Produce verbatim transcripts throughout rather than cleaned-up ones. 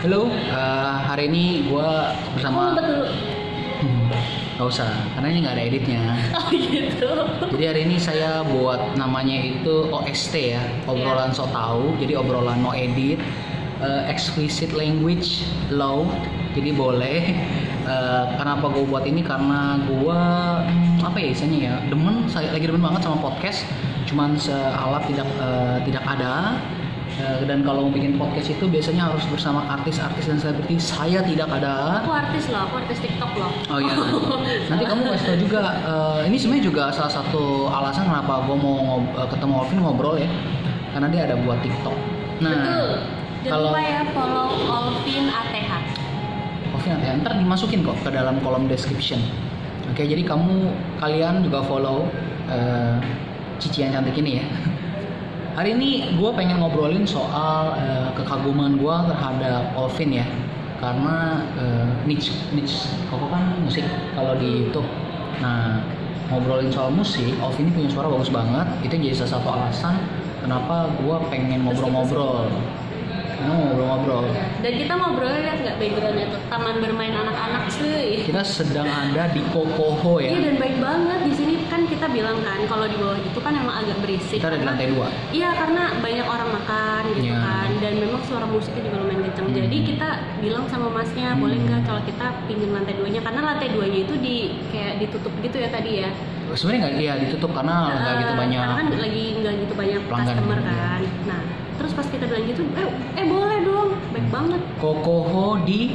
Halo, uh, hari ini gue bersama. Oh betul. Hmm, gak usah, karena ini nggak ada editnya. Oh gitu. Jadi hari ini saya buat namanya itu O S T ya, obrolan so tau. Jadi obrolan no edit, uh, explicit language law. Jadi boleh. Uh, kenapa gue buat ini? Karena gue hmm, apa ya istilahnya ya, demen. Saya lagi demen banget sama podcast. Cuman sealat tidak uh, tidak ada. Dan kalau mau bikin podcast itu biasanya harus bersama artis-artis dan selebriti. Saya tidak ada. Aku artis loh, aku artis TikTok loh. Oh iya. Nanti kamu kasih tau juga. Uh, ini sebenarnya juga salah satu alasan kenapa gue mau ngob- ketemu Alvin ngobrol ya. Karena dia ada buat TikTok. Nah, betul. Jangan kalau lupa ya follow Alvin A T H. Alvin A T H ntar dimasukin kok ke dalam kolom description. Oke, jadi kamu kalian juga follow uh, Cici yang cantik ini ya. Hari ini gue pengen ngobrolin soal uh, kekaguman gue terhadap Alvin ya, karena uh, niche niche Koko kan musik kalau di YouTube. Nah, ngobrolin soal musik, Alvin ini punya suara bagus banget. Itu jadi salah satu alasan kenapa gue pengen ngobrol-ngobrol. Nah, ngobrol-ngobrol. Dan kita ngobrol, lihat nggak backgroundnya tuh, taman bermain anak-anak cuy. Kita sedang ada di Kokoho ya. Iya, dan baik banget di sini kan kita bilang kan kalau di bawah itu kan emang agak berisik. Kita ada di lantai dua. Iya, karena banyak orang makan gitu Ya. kan, dan memang suara musiknya juga lumayan kencang. Hmm. Jadi kita bilang sama masnya Hmm. boleh nggak kalau kita pinjam lantai duanya, karena lantai duanya itu di kayak ditutup gitu ya tadi ya. Sebenarnya nggak dia ditutup karena nggak gitu banyak. Karena kan lagi nggak gitu banyak pelanggan, customer ya. kan. Nah, terus pas kita bilang gitu, eh, eh boleh dong, baik banget Kokoho di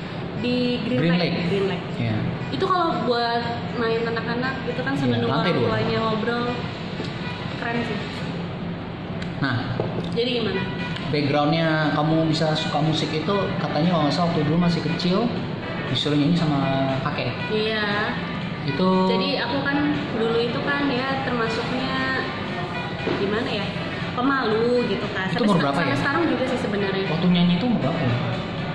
di Green, Green Lake. Lake. Green Lake. ya. Itu kalau buat main anak-anak gitu kan sambil Iya, nunggu lantai orang dua. tuanya ngobrol, keren sih. Nah, Jadi gimana? backgroundnya kamu bisa suka musik itu katanya kalau nggak salah waktu dulu masih kecil disuruh nyanyi sama kakek. Iya. Itu. Jadi aku kan dulu itu kan ya termasuknya gimana ya? Pemalu gitu kan. Itu umur berapa sampai ya? sekarang juga sih sebenarnya. Waktu nyanyi itu umur berapa ya?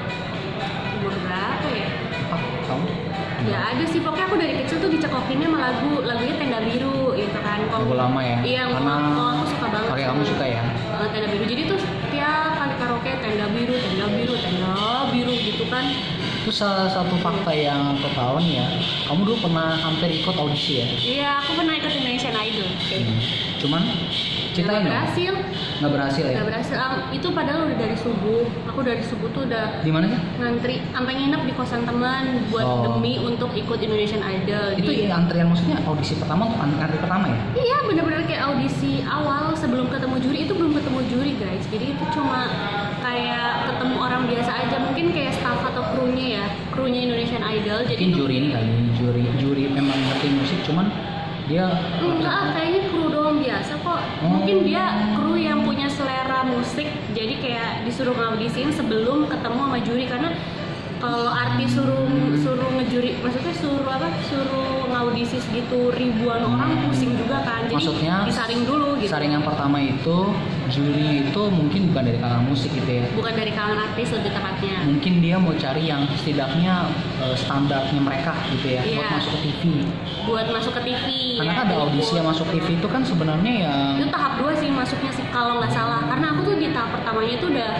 Umur berapa ya? Empat tahun? Ya ada sih, pokoknya aku dari kecil tuh dicekokinnya sama lagu lagunya Tenda Biru gitu kan. Kalau Lagu lama ya? Iya, Karena kalau aku suka banget. kakek kamu suka ya? Uh, Tenda Biru. Jadi tuh tiap kali karaoke Tenda Biru, Tenda Biru, Tenda Biru gitu kan. Itu salah satu fakta yang aku tahu nih ya. Kamu dulu pernah hampir ikut audisi ya? Iya, aku pernah ikut Indonesian Idol. Hmm. Cuman ceritain Nggak dong. berhasil. Nggak berhasil ya? Nggak berhasil. Um, itu padahal udah dari subuh. Aku dari subuh tuh udah Di mana sih? ngantri sampai nginep di kosan teman buat Oh. demi untuk ikut Indonesian Idol. Itu Di- ya antrian maksudnya audisi pertama atau antri pertama ya? Iya, bener-bener kayak audisi awal sebelum ketemu juri. Itu belum ketemu juri guys, jadi itu cuma kayak ketemu orang biasa aja, mungkin kayak staff atau krunya ya, krunya Indonesian Idol. Jadi Mungkin juri ini kali, juri juri memang ngerti musik cuman dia enggak, kayaknya kru doang biasa kok. Oh. Mungkin dia kru yang punya selera musik, jadi kayak disuruh ngaudisiin sebelum ketemu sama juri. Karena kalau artis suruh suruh ngejuri, maksudnya suruh apa? Suruh ngaudisi segitu ribuan orang, pusing juga kan. Jadi Maksudnya, disaring dulu gitu. saringan pertama itu jurinya itu mungkin bukan dari kalangan musik gitu ya. Bukan dari kalangan artis lebih tepatnya. Mungkin dia mau cari yang setidaknya eh, standarnya mereka gitu ya, buat Iya. masuk ke T V. Buat masuk ke T V. Karena ya, kan ada audisi yang masuk T V itu kan sebenarnya yang Itu tahap dua sih masuknya sih kalau nggak salah. Karena aku tuh di tahap pertamanya itu udah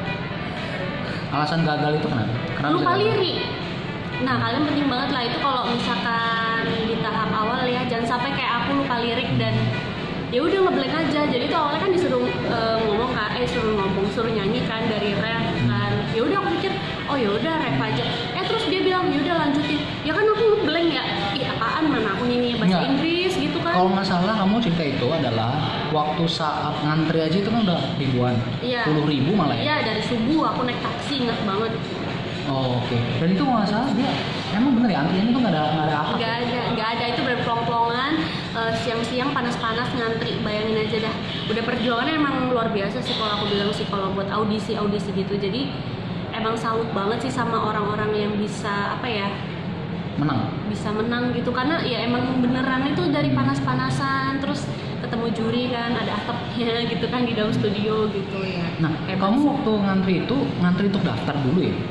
alasan gagal itu kenapa? Kenapa lupa bisa gagal? lirik. Nah, kalian penting banget lah itu kalau misalkan di tahap awal ya, jangan sampai kayak aku lupa lirik dan ya udah ngeblank aja. Jadi tuh awalnya kan disuruh eh, ngomong kan, eh suruh ngomong, suruh nyanyi kan dari rap kan. Ya udah aku pikir, oh ya udah rap aja. Eh terus dia bilang, ya udah lanjutin. Ya kan aku ngeblank ya. Ih, apaan mana aku nyanyi bahasa Nggak. Inggris gitu kan. Kalau nggak salah kamu cerita itu adalah waktu saat ngantri aja itu kan udah ribuan, Iya. puluh ribu malah ya. Iya, dari subuh aku naik taksi, inget banget. Oh, oke. Dan itu nggak salah dia emang bener ya antriannya tuh nggak ada nggak ada apa? Nggak ada, nggak ada, itu berkelompongan eh, siang-siang panas-panas ngantri, bayangin aja dah. Udah perjuangannya emang luar biasa sih kalau aku bilang sih kalau buat audisi-audisi gitu. Jadi emang salut banget sih sama orang-orang yang bisa apa ya, Menang. bisa menang gitu, karena ya emang beneran itu dari panas-panasan terus ketemu juri kan, ada atapnya gitu kan di dalam studio gitu ya. Nah, Hebat kamu sih. waktu ngantri itu ngantri untuk daftar dulu ya?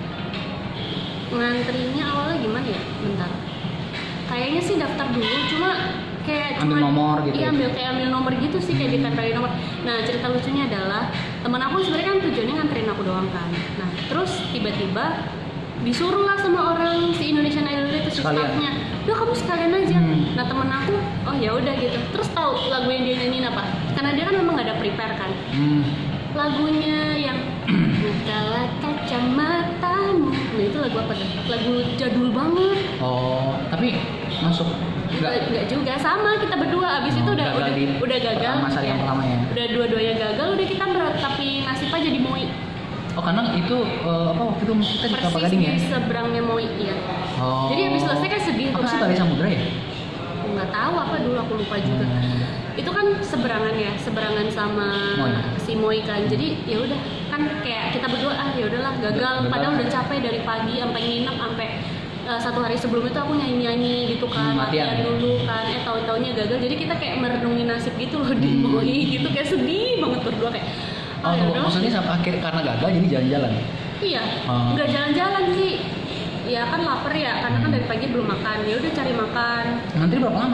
Ngantrinya awalnya gimana ya? Bentar. Kayaknya sih daftar dulu, cuma kayak Ambil cuman- nomor gitu Iya, ya? ambil kayak ambil nomor gitu sih, kayak ditempelin nomor. Nah, cerita lucunya adalah teman aku sebenarnya kan tujuannya nganterin aku aku doang kan. Nah terus tiba-tiba disuruh lah sama orang si Indonesian Idol itu si Sekalian. staffnya, ya kamu sekalian aja. Hmm. Nah temen aku, oh ya udah gitu. Terus tahu lagu yang dia nyanyiin apa? Karena dia kan memang gak ada prepare kan. Hmm. Lagunya yang bukalah kacamatamu. Nah itu lagu apa tuh? Lagu jadul banget. Oh, tapi masuk Enggak, enggak juga, sama kita berdua abis Oh, itu udah gagal udah, di udah gagal. pertama, sari yang pertama ya? Udah dua-duanya gagal, udah kita berat tapi nasib aja di Moi. Oh karena itu eh, apa waktu itu kita di Kelapa Persis Gading ya? di seberangnya Moi ya. Oh. Jadi abis selesai kan sedih Apa tuh sih kan. Balai Samudra ya? Nggak tahu apa dulu aku lupa juga. Hmm. Itu kan seberangan ya, seberangan sama Moi. si Moi kan. Jadi ya udah kan kayak kita berdua ah ya udahlah gagal. Gagal. Padahal udah capek dari pagi sampai nginep sampai uh, satu hari sebelum itu aku nyanyi-nyanyi gitu kan, Hmm, latihan. latihan dulu kan. Eh tahu-taunya gagal. Jadi kita kayak merenungi nasib gitu loh di Hmm. Moi gitu, kayak sedih banget berdua kayak. Oh, ya tunggu, udahlah. maksudnya sampai akhir karena gagal jadi jalan-jalan. Iya, Oh. nggak jalan-jalan sih. Ya kan lapar ya, karena kan dari pagi belum makan. Ya udah cari makan. Ngantri berapa lama?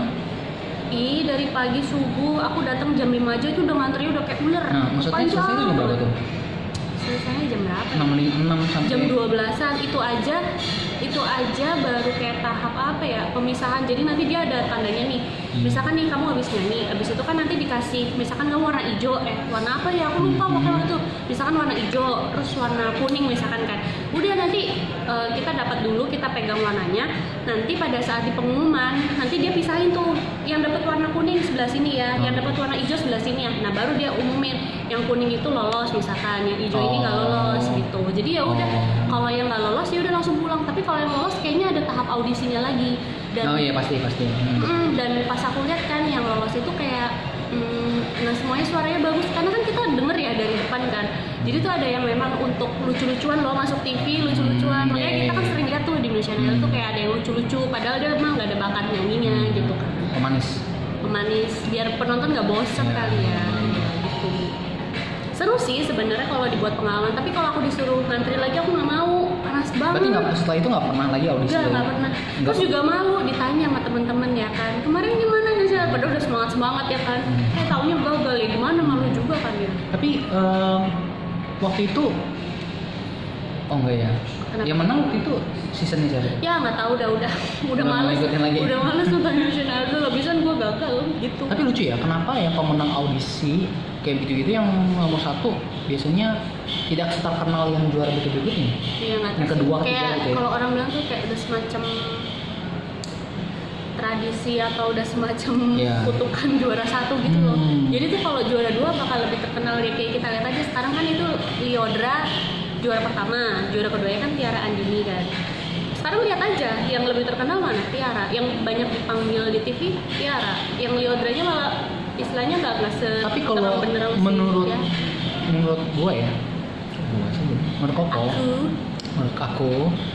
Ih, dari pagi subuh aku datang jam lima aja itu udah ngantri udah kayak ular. Nah, maksudnya selesai itu jam berapa tuh? Selesainya jam berapa? enam, enam sampai Jam dua belasan itu aja itu aja baru kayak tahap apa ya, pemisahan. Jadi nanti dia ada tandanya nih. Hmm. Misalkan nih kamu habis nyanyi, habis itu kan nanti dikasih misalkan kamu warna hijau, eh warna apa ya? Aku lupa Hmm. pokoknya waktu itu. Misalkan warna hijau, terus warna kuning misalkan kan. Udah nanti eh, kita dapat dulu, kita pegang warnanya. Nanti pada saat di pengumuman, nanti dia pisahin tuh yang dapat warna kuning sebelah sini ya, yang dapat warna hijau sebelah sini ya. Nah, baru dia umumin yang kuning itu lolos misalkan, yang hijau ini nggak lolos gitu. Jadi ya udah, Oh. kalau yang nggak lolos ya udah langsung pulang. Tapi kalau yang lolos kayaknya ada tahap audisinya lagi. Dan Oh iya pasti pasti. Hmm. Mm, dan pas aku lihat kan yang lolos itu kayak mm, nggak semuanya suaranya bagus karena kan kita denger ya dari depan kan. Jadi tuh ada yang memang untuk lucu-lucuan loh masuk T V lucu-lucuan. Hmm, Makanya iya, kita kan iya. sering lihat tuh di Indonesia Idol tuh kayak ada yang lucu-lucu. Padahal dia emang nggak ada bakat nyanyinya gitu kan. Pemanis. Pemanis biar penonton nggak bosen Iya. kali ya. Gitu. Seru sih sebenarnya kalau dibuat pengalaman. Tapi kalau aku disuruh ngantri lagi aku nggak mau. Panas banget. Berarti nggak setelah itu nggak pernah lagi audisi? Enggak, lagi? nggak pernah. Nggak. Terus juga malu ditanya sama temen-temen ya kan. Kemarin gimana ya? Padahal udah semangat semangat ya kan. Hmm. Eh taunya gagal ya gimana, malu juga kan ya. Tapi em, waktu itu oh enggak ya. Kenapa? Yang menang waktu itu seasonnya siapa? Ya nggak tahu udah udah udah Udah mau males. ikutin lagi. Udah males nonton Indonesian Idol. Habisan gue gagal gitu. Tapi lucu ya, kenapa yang pemenang audisi kayak gitu-gitu yang nomor satu biasanya tidak terkenal yang juara berikut-berikutnya? Iya nggak tahu. Yang kedua, sih. ketiga Kayak gitu ya. kalau orang bilang tuh kayak udah semacam tradisi atau udah semacam Iya. kutukan juara satu gitu loh. Hmm. Jadi tuh kalau juara dua bakal lebih terkenal ya kayak kita lihat aja sekarang kan itu Lyodra juara pertama, juara keduanya kan Tiara Andini kan. Sekarang lihat aja yang lebih terkenal mana Tiara, yang banyak dipanggil di T V Tiara, yang Lyodranya malah istilahnya nggak nggak se Tapi kalau benderang si menurut ya. menurut gua ya, gua sih, menurut Koko, Aku menurut aku,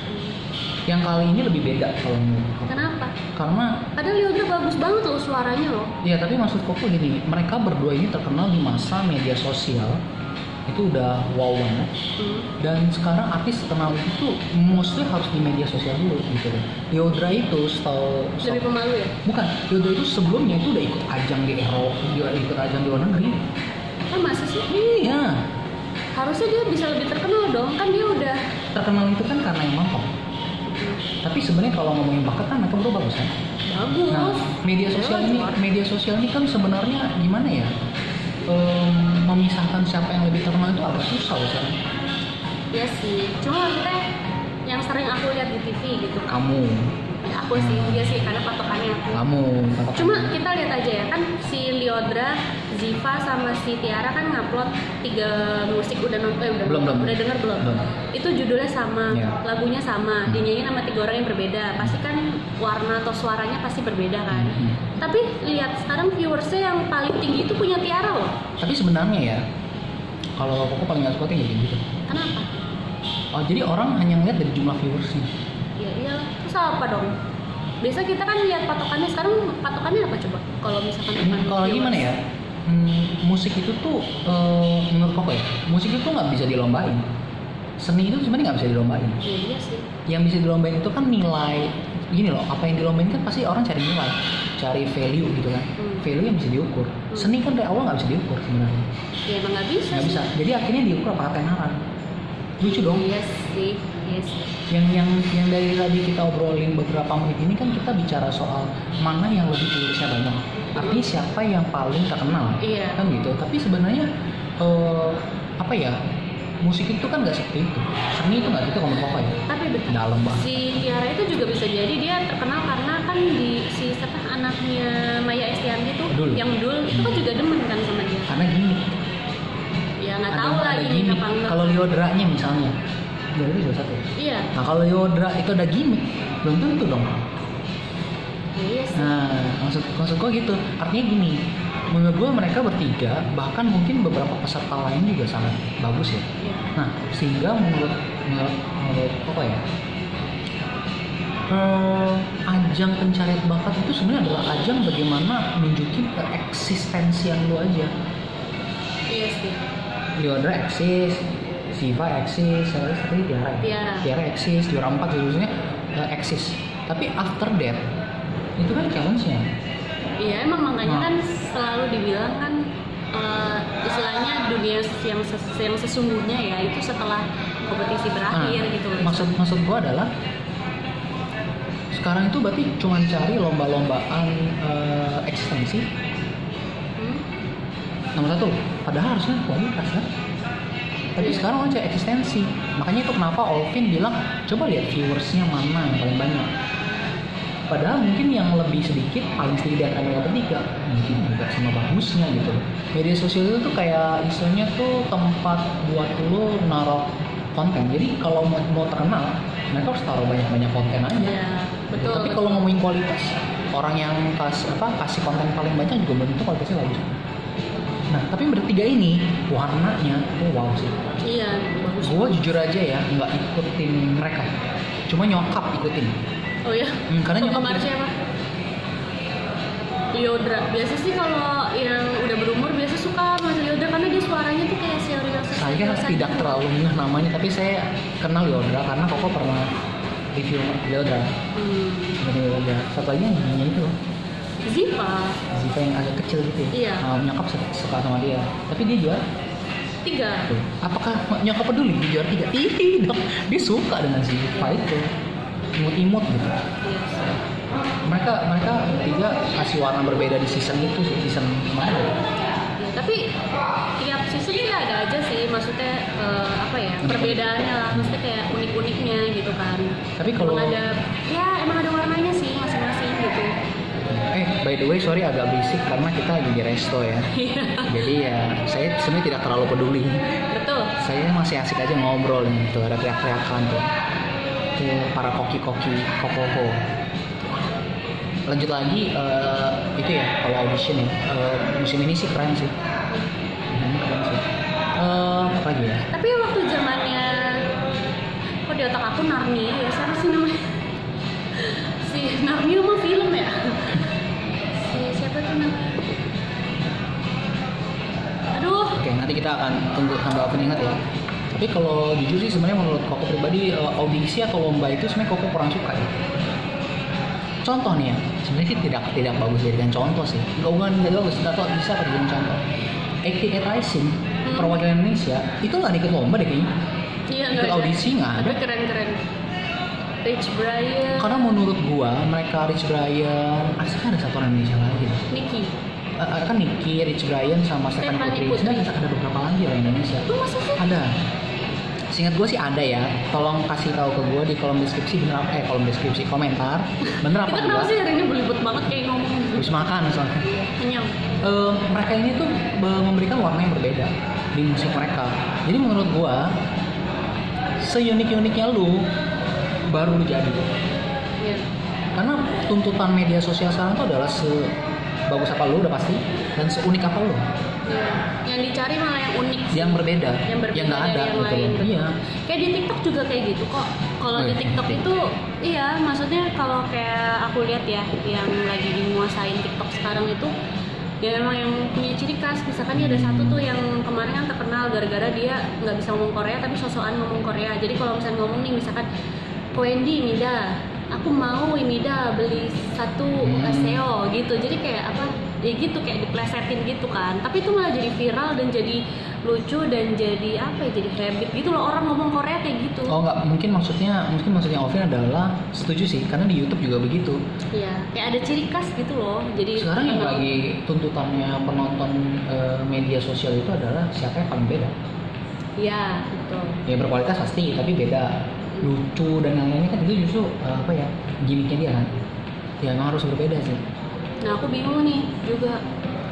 yang kali ini lebih beda kalau menurut Koko. kenapa? Karena Padahal Lyodra bagus banget loh suaranya loh. ya tapi maksud Koko gini, mereka berdua ini terkenal di masa media sosial itu udah wow banget. Hmm. Dan sekarang artis terkenal itu tuh mostly harus di media sosial dulu gitu loh. Lyodra itu setahu Lebih pemalu ya? bukan, Lyodra itu sebelumnya itu udah ikut ajang di Eropa, dia ikut ajang di luar negeri. Kan masa sih? Iya, Harusnya dia bisa lebih terkenal dong, kan dia udah terkenal itu kan karena yang mangkok. Tapi sebenarnya kalau ngomongin bakat kan mereka berdua bagus kan. bagus. Nah, media sosial ini, media sosial ini kan sebenarnya gimana ya? Em, memisahkan siapa yang lebih terkenal itu agak susah loh sekarang. Ya sih, cuma maksudnya yang sering aku lihat di T V gitu. Kamu, Ya, aku sih, dia sih karena patokannya aku. kamu, katakan. Cuma kita lihat aja ya kan si Lyodra, Ziva sama si Tiara kan ngupload tiga musik udah nonton, eh, udah Belum, nonton, belum. udah denger belum? Belum. Itu judulnya sama, Iya. lagunya sama, Hmm. dinyanyiin sama tiga orang yang berbeda. Pasti kan warna atau suaranya pasti berbeda kan. Hmm. Tapi lihat sekarang viewersnya yang paling tinggi itu punya Tiara loh. Tapi sebenarnya ya, kalau Koko paling nggak suka tuh kayak gitu. Kenapa? Oh, jadi orang hanya ngeliat dari jumlah viewersnya. Ya iyalah, terus apa dong? Biasa kita kan lihat patokannya, sekarang patokannya apa coba? Kalau misalkan Hmm, bukan kalau viewers. gimana ya? Hmm, musik itu tuh eh, menurut Koko ya, musik itu nggak bisa dilombain. Seni itu sebenarnya nggak bisa dilombain. Ya, iya sih. Yang bisa dilombain itu kan nilai. Gini loh, apa yang dilombain kan pasti orang cari nilai, cari value gitu kan. Hmm. Value yang bisa diukur. Seni kan dari awal nggak bisa diukur sebenarnya. Ya emang nggak bisa. Nggak sih. bisa. Jadi akhirnya diukur apa ketenaran. lucu dong. Yes sih, yes. Yang yang yang dari tadi kita obrolin beberapa menit ini kan kita bicara soal mana yang lebih viewersnya banyak. Artinya siapa yang paling terkenal, Iya. kan gitu. Tapi sebenarnya eh, apa ya? Musik itu kan nggak seperti itu. Seni itu nggak gitu kalau menurut Koko ya. Tapi betul. Dalam banget. Si Tiara itu juga bisa jadi dia terkenal karena kan di si siapa anaknya Maya Estianty tuh, Dul. yang Dul itu kan juga demen kan sama dia. Karena gini. Ya nggak Ada, tahu lah ada ini gimmick. apa enggak. Kalau Liodranya misalnya, Liodra juga satu. Iya. Nah kalau Liodra itu ada gimmick, belum tentu dong. Ya, iya sih. Nah maksud maksud gua gitu. Artinya gini, menurut gua mereka bertiga, bahkan mungkin beberapa peserta lain juga sangat bagus ya. Iya. Nah sehingga menurut menurut, menurut apa ya? Eh, ajang pencarian bakat itu sebenarnya adalah ajang bagaimana nunjukin keeksistensian lu aja. Iya sih. Liodra eksis, Siva eksis, saya tadi Tiara. Tiara. Tiara eksis, juara empat seharusnya uh, eksis. Tapi after that itu kan challenge-nya. Iya emang makanya Nah. kan selalu dibilang kan eh, istilahnya dunia yang ses- yang sesungguhnya ya itu setelah kompetisi berakhir gitu loh. Maksud maksud gua adalah sekarang itu berarti cuma cari lomba-lombaan uh, eksistensi. Hmm? Nomor satu, padahal harusnya kualitas kan. Tapi Iya. sekarang orang cari eksistensi. Makanya itu kenapa Olvin bilang coba lihat viewersnya mana yang paling banyak. Padahal mungkin yang lebih sedikit, paling sedikit dari mereka bertiga, mungkin juga sama bagusnya gitu. Media sosial itu tuh kayak istilahnya tuh tempat buat lo naruh konten. Jadi kalau mau, mau terkenal, mereka harus taruh banyak-banyak konten aja. Iya betul. Tapi betul. kalau ngomongin kualitas, orang yang kas, apa, kasih konten paling banyak juga belum tentu kualitasnya bagus. Nah, tapi bertiga ini warnanya, oh wow sih. Iya bagus. Gue jujur aja ya, nggak ikutin mereka. Cuma nyokap ikutin. Oh ya. Hmm, karena nyokap Penggemar siapa? Liodra. Biasa sih kalau yang udah berumur biasa suka sama Liodra karena dia suaranya tuh kayak serius. Saya tidak terlalu ngeh namanya, tapi saya kenal Liodra karena Koko pernah review Liodra. Hmm. Dari Liodra. Satu lagi yang giginya itu, Ziva. Ziva yang agak kecil gitu ya. Iya. Nah, nyokap suka, suka sama dia. Tapi dia juara. Tiga. Tuh. Apakah nyokap peduli dia juara tiga? Tidak. Dia suka dengan Ziva itu. Imut-imut gitu. Iya sih. Mereka mereka bertiga kasih warna berbeda di season itu sih, season kemarin. Ya, tapi tiap season sih ada aja sih, maksudnya eh, apa ya perbedaannya lah, maksudnya kayak unik-uniknya gitu kan. Tapi kalau Emang ada, ya emang ada warnanya sih masing-masing gitu. eh by the way sorry agak berisik karena kita lagi di resto ya. Iya. Jadi ya saya sebenarnya tidak terlalu peduli. Betul. Saya masih asik aja ngobrol nih tuh, ada teriak-teriakan tuh. Tuh para koki-koki kokoho. Lanjut lagi eh, itu ya kalau audition ya eh, musim ini sih keren sih. Hmm, keren sih. Eh, apa lagi ya? Tapi waktu zamannya, kok di otak aku Narnia ya, siapa sih namanya? Si Narnia mah film ya? Si siapa tuh namanya? Aduh. Oke, nanti kita akan tunggu sampai Alvin ingat ya. Tapi kalau jujur sih sebenarnya menurut Koko pribadi eh, audisi atau lomba itu sebenarnya Koko kurang suka ya. Contoh nih ya, sebenarnya sih tidak tidak bagus jadikan contoh sih. Enggak bukan nggak bagus, nggak tahu bisa apa dijadikan contoh. eighty eight Rising Hmm. perwakilan Indonesia itu nggak ikut lomba deh kayaknya. Iya Ikut nggak ada. audisi nggak ada. Tapi keren-keren. Rich Brian. Karena menurut gua mereka Rich Brian, asli ada satu orang Indonesia lagi. Nicky. Uh, uh, kan Nicky, Rich Brian sama Stephanie Stephanie Putri. Putri. Sebenarnya ada beberapa lagi orang Indonesia. Lu masa sih? Ada. Seingat gue sih ada ya. Tolong kasih tahu ke gue di kolom deskripsi bener apa eh kolom deskripsi komentar bener apa Kita kenapa enggak. sih hari ini belibet banget kayak ngomong Habis makan soalnya. kenyang. Eh, mereka ini tuh be- memberikan warna yang berbeda di musik mereka. Jadi menurut gue seunik-uniknya lu baru lu jadi. Iya. Karena tuntutan media sosial sekarang tuh adalah sebagus apa lu udah pasti dan seunik apa lu. Iya. Yang dicari malah yang unik. sih. Yang berbeda, Yang berbeda yang nggak dari ada yang gitu lain. loh. betul. Iya. Kayak di TikTok juga kayak gitu kok. Kalau Oh, di iya. TikTok itu, iya, maksudnya kalau kayak aku lihat ya, yang lagi menguasain TikTok sekarang itu, ya memang yang punya ciri khas. Misalkan dia ada satu tuh yang kemarin kan terkenal gara-gara dia nggak bisa ngomong Korea tapi sosokan ngomong Korea. Jadi kalau misalnya ngomong nih, misalkan Wendy Mida, aku mau Mida beli satu Hmm. S E O gitu. Jadi kayak apa? Ya gitu kayak diplesetin gitu kan. Tapi itu malah jadi viral dan jadi lucu dan jadi apa ya, jadi habit gitu loh orang ngomong Korea kayak gitu. Oh nggak, mungkin maksudnya mungkin maksudnya Ovin adalah setuju sih, karena di YouTube juga begitu. Iya, kayak ada ciri khas gitu loh. Jadi Sekarang yang lagi tuntutannya penonton eh, media sosial itu adalah siapa yang paling beda. Iya, betul. Ya berkualitas pasti, tapi beda, lucu dan lain-lainnya kan itu justru eh, apa ya, gimmicknya dia kan. Ya emang harus berbeda sih. Nah aku bingung nih juga.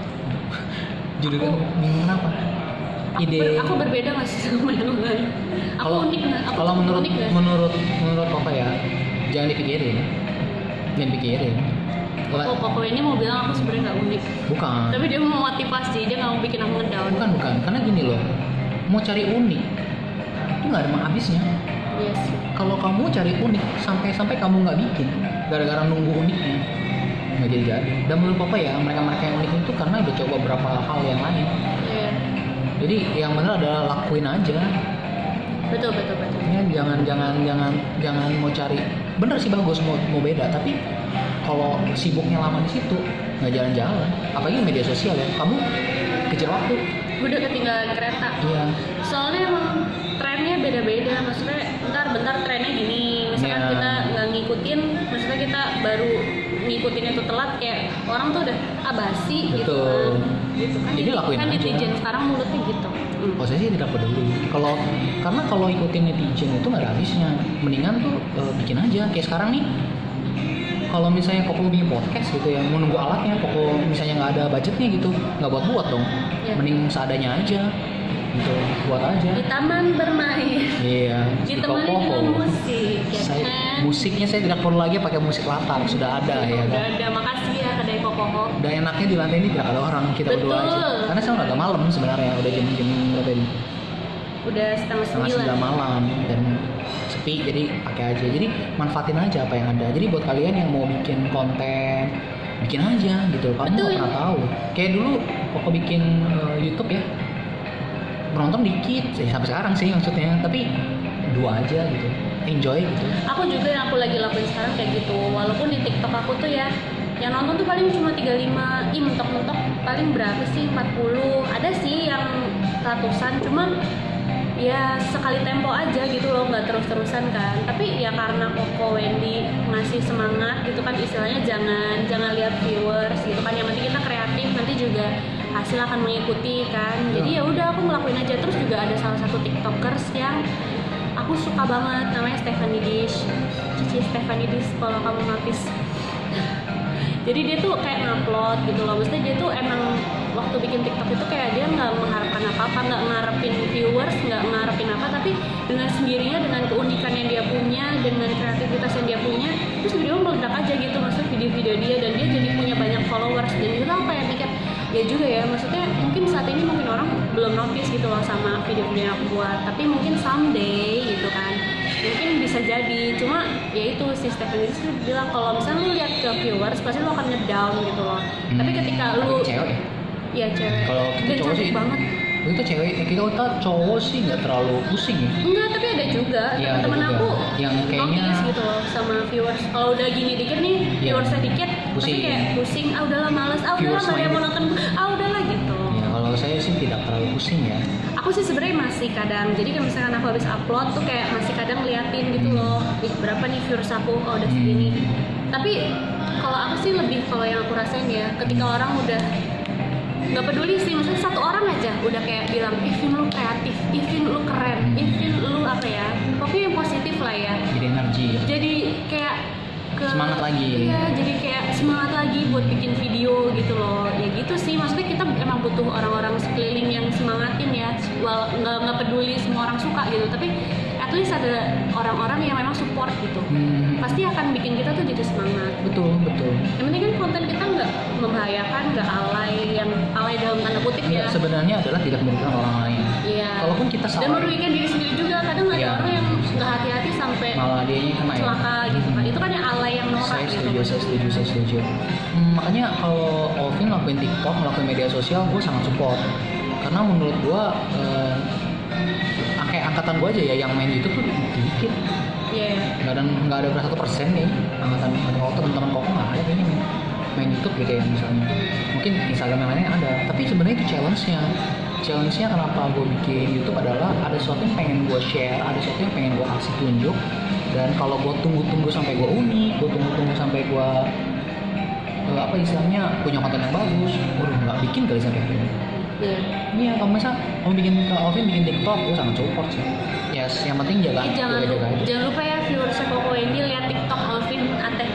Judulnya bingung kenapa? Aku, Ide. ber, aku berbeda nggak sih sama yang lain? Aku Kalau unik nggak? Aku kalau menurut unik nggak sih? menurut menurut Koko ya, jangan dipikirin, jangan pikirin. Koko Koko ini mau bilang aku sebenarnya nggak unik. Bukan. Tapi dia mau motivasi, dia nggak mau bikin aku ngedown. Bukan bukan, karena gini loh, mau cari unik itu nggak ada habisnya. Iya sih. Kalau kamu cari unik sampai-sampai kamu nggak bikin, gara-gara nunggu uniknya nggak jadi-jadi. Dan menurut Papa ya, mereka-mereka yang unik itu karena udah coba beberapa hal yang lain. Iya. Jadi yang benar adalah lakuin aja. Betul betul betul. Ya, jangan jangan jangan jangan mau cari. Bener sih bagus mau mau beda, tapi kalau sibuknya lama di situ nggak jalan-jalan. Apalagi media sosial ya, kamu kejar waktu. Udah ketinggalan kereta. Iya. Soalnya emang trennya beda-beda. Maksudnya ntar bentar trennya gini. Misalkan Iya. kita nggak ngikutin, maksudnya kita baru ngikutin itu telat, kayak orang tuh udah ah basi gitu Betul. kan. Gitu kan. Jadi lakuin kan aja. netizen sekarang mulutnya gitu. Hmm. Oh, saya sih tidak peduli. Kalau karena kalau ikutin netizen itu nggak ada habisnya. Mendingan tuh eh, bikin aja. Kayak sekarang nih, kalau misalnya Koko bikin podcast gitu ya, menunggu alatnya, Koko misalnya nggak ada budgetnya gitu, nggak buat-buat dong. Ya. Mending seadanya aja, gitu, buat aja. Di taman bermain. Iya. Ditemani Koko. dengan musik. Ya Saya, kan? musiknya saya tidak perlu lagi pakai musik latar, sudah ada ya Udah kan. ada, makasih ya kedai Kokoho. Dan enaknya di lantai ini tidak ada orang, kita berdua aja. Betul. Karena sekarang udah agak malam sebenarnya, udah jam-jam berapa ini? Udah setengah Setengah sembilan. sembilan malam dan sepi, jadi pakai aja. Jadi manfaatin aja apa yang ada. Jadi buat kalian yang mau bikin konten, bikin aja gitu. Kamu nggak Betul. pernah tahu. Kayak dulu Koko bikin uh, YouTube ya, penonton dikit, ya, sampai sekarang sih maksudnya. Tapi dua aja gitu, enjoy gitu. Aku juga yang aku lagi lakuin sekarang kayak gitu. Walaupun di TikTok aku tuh ya, yang nonton tuh paling cuma tiga puluh lima, ih mentok-mentok paling berapa sih, empat puluh. Ada sih yang ratusan, cuma ya sekali tempo aja gitu loh, nggak terus-terusan kan. Tapi ya karena Koko Wendy ngasih semangat gitu kan, istilahnya jangan jangan lihat viewers gitu kan, yang penting kita kreatif, nanti juga hasil akan mengikuti kan. Jadi ya udah aku ngelakuin aja. Terus juga ada salah satu tiktokers yang aku suka banget, namanya Stephanie Dish, Cici Stephanie Dish kalau kamu notice. Jadi dia tuh kayak ngupload gitu loh, maksudnya dia tuh emang waktu bikin TikTok itu kayak dia nggak mengharapkan apa-apa, nggak ngarepin viewers, nggak ngarepin apa, tapi dengan sendirinya, dengan keunikan yang dia punya, dengan kreativitas yang dia punya, terus video meledak aja gitu, maksudnya video-video dia, dan dia jadi punya banyak followers. Dan itu apa ya, mikir ya juga ya, maksudnya mungkin saat ini mungkin orang belum notice gitu loh sama video-video yang aku buat, tapi mungkin someday gitu kan, mungkin bisa jadi. Cuma ya itu si Stephen itu bilang kalau misalnya lu lihat ke viewers pasti lu akan ngedown gitu loh. Hmm. Tapi ketika Tapi lu cewek ya? ya cewek, Kalau kita dan cowok cantik sih, banget. itu cewek, kita kita cowok sih nggak terlalu pusing ya. Enggak, tapi ada juga Iya, ada teman-teman juga. aku Yang kayaknya- notice gitu loh sama viewers. Kalau udah gini dikit nih, Iya. viewersnya dikit, pasti Pusing. kayak pusing. Ah udahlah males, ah udahlah Viewers nggak ada yang mau minded. nonton. Ah udahlah gitu. Ya kalau saya sih tidak terlalu pusing ya. Aku sih sebenarnya masih kadang, jadi kalau misalkan aku habis upload tuh kayak masih kadang liatin gitu loh, ih berapa nih viewers aku, oh udah segini. Tapi kalau aku sih lebih, kalau yang aku rasain ya, ketika orang udah nggak peduli sih, maksudnya satu orang aja udah kayak bilang, Ivin lu kreatif, Ivin lu keren, Ivin lu apa ya, pokoknya yang positif lah ya. Jadi energi ya. Jadi kayak ke, Semangat lagi. Iya, jadi kayak semangat lagi buat bikin video gitu loh. Ya gitu sih, maksudnya kita emang butuh orang-orang sekeliling yang semangatin ya. Wal nggak nggak peduli semua orang suka gitu, tapi at least ada orang-orang yang memang support gitu. Hmm. Pasti akan bikin kita tuh jadi semangat. Betul betul. Yang penting kan konten kita nggak membahayakan, nggak alay, yang alay dalam tanda kutip ya. Enggak, sebenarnya adalah tidak merugikan orang lain. Iya. Kalaupun kita Dan salah, merugikan diri sendiri juga. Kadang ada Iya. orang yang nggak hati-hati sampai malah dianya kena ya. celaka gitu kan. Itu kan yang alay yang norak Saya gitu. setuju, saya setuju, saya setuju. Hmm, makanya kalau Ovin ngelakuin TikTok, ngelakuin media sosial, gue sangat support. Karena menurut gue, eh, kayak angkatan gue aja ya yang main YouTube tuh dikit. Iya. Nggak ada nggak ada berapa satu persen nih angkatan angkatan Koko, teman-teman Koko nggak ada kayaknya main, main YouTube gitu ya misalnya. Mungkin Instagram yang lainnya ada, tapi sebenarnya itu challenge-nya. challenge-nya kenapa gue bikin YouTube adalah ada sesuatu yang pengen gue share, ada sesuatu yang pengen gue kasih tunjuk. Dan kalau gue tunggu-tunggu sampai gue unik, gue tunggu-tunggu sampai gue uh, apa istilahnya punya konten yang bagus, gue nggak bikin kali sampai ini. Yeah. Iya, kalau misal kamu bikin ke Alvin bikin TikTok, gue sangat support sih. Yes, yang penting jaga. Eh, jangan, jaga, lupa, jaga jangan lupa ya viewersnya Koko ini lihat TikTok Alvin A T H.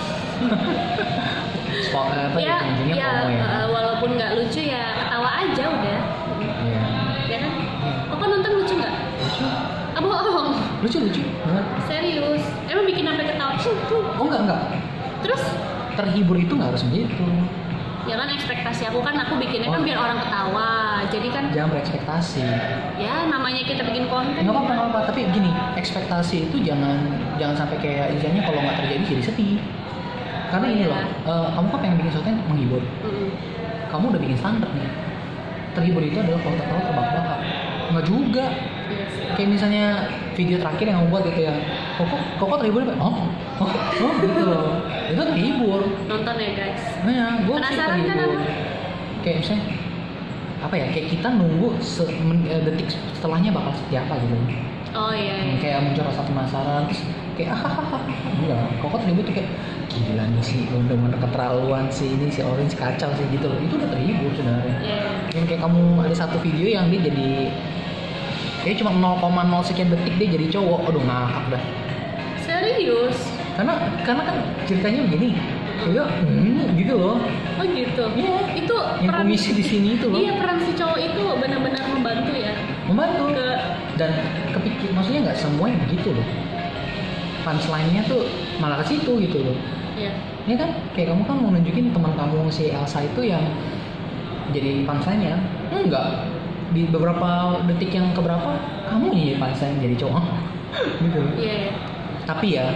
Spot, eh, apa ya, ujung-ujungnya ya, promo ya. uh, walaupun nggak lucu ya ketawa aja udah. Iya. Ya kan? Koko nonton lucu nggak? Lucu. Ah bohong. Lucu lucu. Bener. Serius. Emang bikin sampai ketawa? Oh enggak enggak. Terus? Terhibur itu nggak harus begitu. Ya kan ekspektasi aku kan aku bikinnya Oh. kan biar orang ketawa. Jadi kan Jangan berekspektasi. ya namanya kita bikin konten. Nggak apa-apa nggak apa. Tapi gini, ekspektasi itu jangan jangan sampai kayak istilahnya kalau nggak terjadi jadi sedih. Karena ini loh, uh, kamu kan pengen bikin sesuatu yang menghibur. Mm-mm. Kamu udah bikin standar nih. Terhibur itu adalah kalau tertawa terbahak-bahak. Nggak juga. Iya sih. Kayak misalnya video terakhir yang kamu buat gitu ya, kok kok terhibur apa? Oh, oh, oh gitu loh. Itu terhibur. Nonton ya guys. Nah, ya, gue sih Penasaran kan terhibur. apa? Kayak misalnya apa ya? Kayak kita nunggu se- men- eh, detik setelahnya bakal seperti apa gitu. Oh iya. Hmm, iya. Kayak muncul rasa penasaran, terus kayak ah hahaha. Enggak, kok terhibur tuh kayak gila nih sih, bener-bener keterlaluan sih ini si Orange kacau sih gitu loh. Itu udah terhibur sebenarnya. Iya. Yang kayak kamu ada satu video yang dia jadi kayak cuma nol koma nol sekian detik dia jadi cowok, aduh ngakak dah. Serius? Karena karena kan ceritanya begini, dia hmm, gitu loh. Oh gitu. Iya. Itu Yang peran komisi di sini itu loh. Iya peran si cowok itu benar-benar membantu ya. Membantu. Ke Dan kepikir, maksudnya nggak semuanya begitu loh. Punchline-nya tuh malah ke situ gitu loh. ya. Ini kan kayak kamu kan mau nunjukin teman kamu si Elsa itu yang jadi punchline-nya. Enggak. Di beberapa detik yang keberapa kamu nih punchline jadi cowok. Gitu. Iya ya. Tapi ya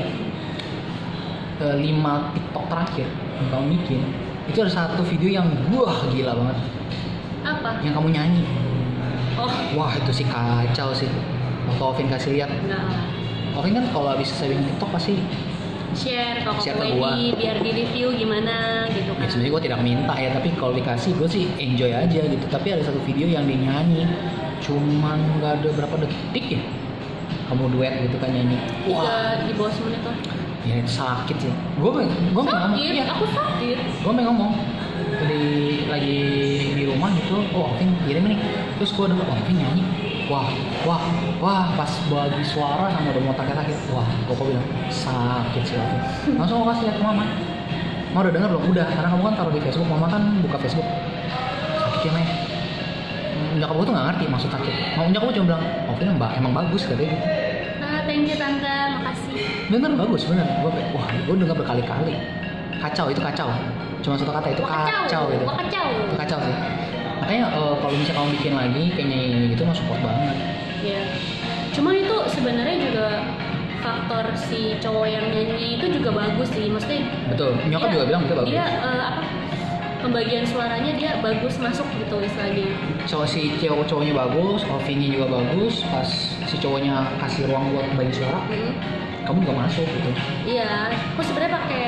eh, lima TikTok terakhir yang kamu bikin itu ada satu video yang wah gila banget. Apa? Yang kamu nyanyi. Oh Wah itu sih kacau sih. Waktu Ovin kasih lihat, enggak. Ovin kan kalau habis saving TikTok pasti Share kalau Share Koko ke gua. ini biar di review gimana gitu ya kan. sebenarnya gue tidak minta ya, tapi kalau dikasih gue sih enjoy aja gitu. Tapi ada satu video yang dia nyanyi cuman nggak ada berapa detik ya, kamu duet gitu kan nyanyi. Tiga di bawah semenit lah. Ya itu sakit sih. Gue gue pengen ngomong, Sakit, iya. aku sakit. Gue pengen ngomong di lagi di rumah gitu, oh Ovin kirim nih, terus gue denger oh Ovin nyanyi, wah wah wah pas bagi suara sama udah mau takut-takut, wah kok bilang sakit sih Ovin. Langsung gue kasih lihat ke mama, mama udah denger belum? Udah, karena kamu kan taruh di Facebook, mama kan buka Facebook, sakit ya Maya. Nyokap gue tuh nggak ngerti maksud sakit, mau nyokap gue cuma bilang Ovin emang, emang bagus katanya gitu. Ah, thank you tante, makasih. Bener bagus bener, gue kayak wah gue denger berkali-kali, kacau itu kacau, cuma satu kata itu Wah, kacau gitu. Wah, kacau. Itu kacau sih. Makanya uh, kalau misalnya kamu bikin lagi kayak nyanyi gitu mah support banget. Ya. Cuma itu sebenarnya juga faktor si cowok yang nyanyi itu juga bagus sih, maksudnya. Betul. Nyokap dia- juga bilang itu bagus. Dia eh, apa? Pembagian suaranya dia bagus masuk gitu istilahnya. So, si cowok cowoknya bagus, Ovinnya juga bagus. Pas si cowoknya kasih ruang buat bagi suara, Hmm. kamu juga masuk gitu. Iya, aku sebenarnya pakai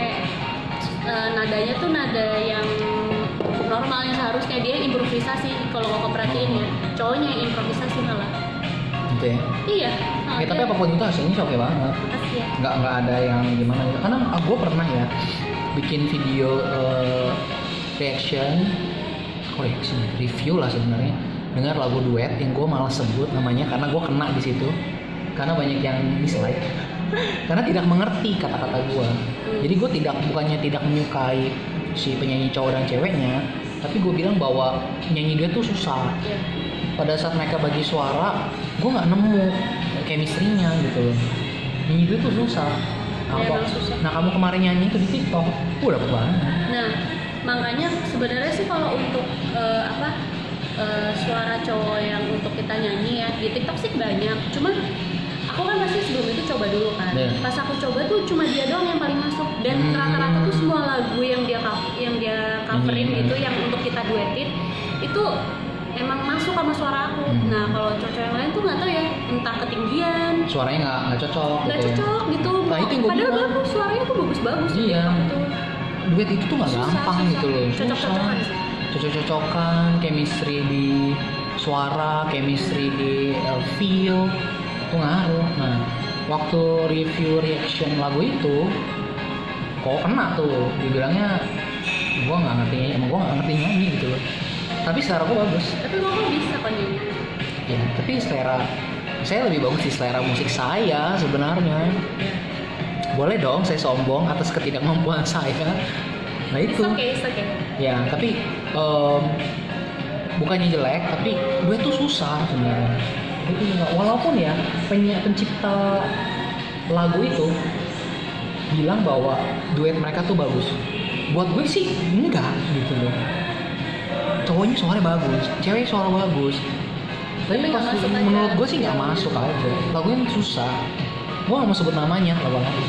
eh, nadanya tuh nada yang normal yang seharusnya dia improvisasi. Kalau kau perhatiin ya, cowoknya yang improvisasi malah. Gitu ya. Iya. Ya, tapi apapun itu hasilnya sih oke banget. Makasih ya. Nggak nggak ada yang gimana gitu. Karena ah, gue pernah ya bikin video eh, reaction, kok reaction ya? Review lah sebenarnya. Dengar lagu duet yang gue malah sebut namanya karena gue kena di situ. Karena banyak yang dislike. Karena tidak mengerti kata-kata gue. Jadi gue tidak bukannya tidak menyukai si penyanyi cowok dan ceweknya, tapi gue bilang bahwa nyanyi duet tuh susah. Iya. Pada saat mereka bagi suara, gue nggak nemu chemistry-nya gitu loh. Nyanyi duet tuh susah. Nah, Memang kok- susah. nah kamu kemarin nyanyi itu di TikTok, gue dapet banget. Nah, makanya sebenarnya sih kalau untuk eh, apa eh, suara cowok yang untuk kita nyanyi ya di TikTok sih banyak. Cuman aku kan pasti sebelum itu coba dulu kan. Iya. Pas aku coba tuh cuma dia doang yang paling masuk dan Hmm. rata-rata tuh semua lagu yang dia cover, yang dia coverin Hmm. gitu yang untuk kita duetin itu emang masuk sama suara aku. Hmm. Nah, kalau cowok yang lain tuh nggak tahu ya, entah ketinggian, Suaranya nggak nggak cocok. nggak gitu ya. cocok gitu. Nah, itu yang gua Padahal bilang. bagus, suaranya tuh bagus-bagus. Iya. Gitu. Duet itu tuh nggak Susah, gampang susah. gitu loh. Cocok-cocokan sih. Cocok-cocokan, chemistry di suara, chemistry, uh, feel itu ngaruh. Nah, waktu review reaction lagu itu kok kena tuh, dibilangnya gue nggak ngerti, emang gue nggak ngerti nyanyi gitu loh. Tapi selera gue bagus. Tapi kok bisa kok nyanyi? Ya, tapi selera saya lebih bagus di selera musik saya sebenarnya. Boleh dong saya sombong atas ketidakmampuan saya. Nah itu. It's okay, it's okay. Ya, tapi um, bukannya jelek, tapi duet tuh susah sebenarnya. Itu enggak, walaupun ya penyi- pencipta lagu itu bilang bahwa duet mereka tuh bagus. Buat gue sih enggak gitu loh. Cowoknya suaranya bagus, cewek suara bagus. Tapi nggak pas masuk aja. menurut gue sih nggak masuk aja. Lagunya susah. Gue nggak mau sebut namanya lagu lagu.